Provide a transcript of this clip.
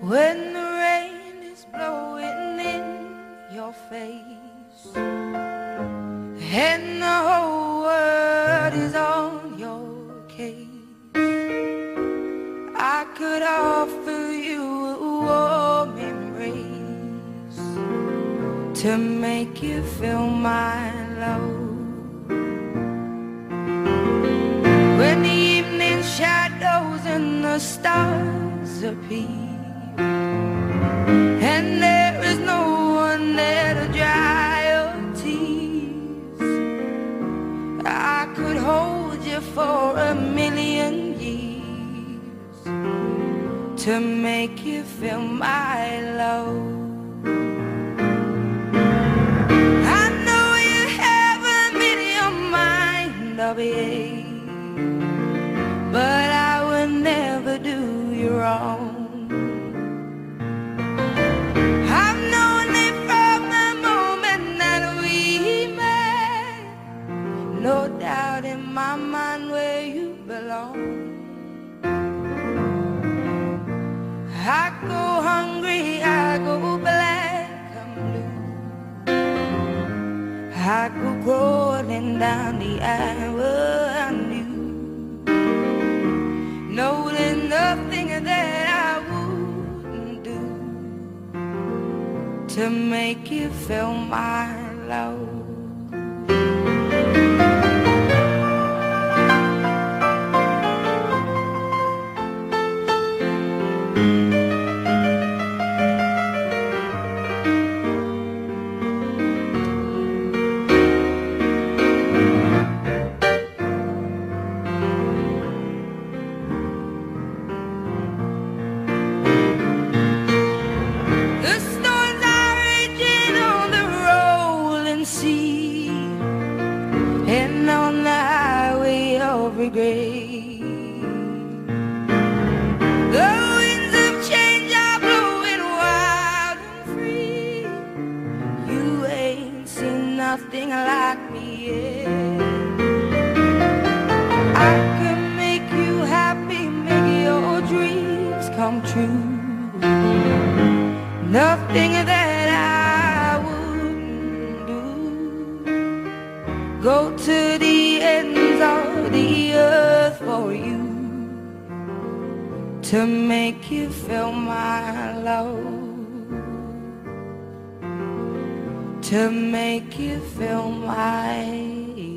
When the rain is blowing in your face and the whole world is on your case, I could offer you a warm embrace to make you feel my love. When the evening shadows and the stars appear, and there is no one there to dry your tears, I could hold you for a million years to make you feel my love. I know you haven't made your mind up yet, but I will never do you wrong. I've known it from the moment that we met, no doubt in my mind where you belong. I go hungry, I go black, I'm blue, I go crawling down the avenue. No, there's nothing that I wouldn't do to make you feel my love. And on the highway of regret, the winds of change are blowing wild and free. You ain't seen nothing like me yet. I can make you happy, make your dreams come true. Nothing that I wouldn't do. Go to the ends of the earth for you to make you feel my love, to make you feel my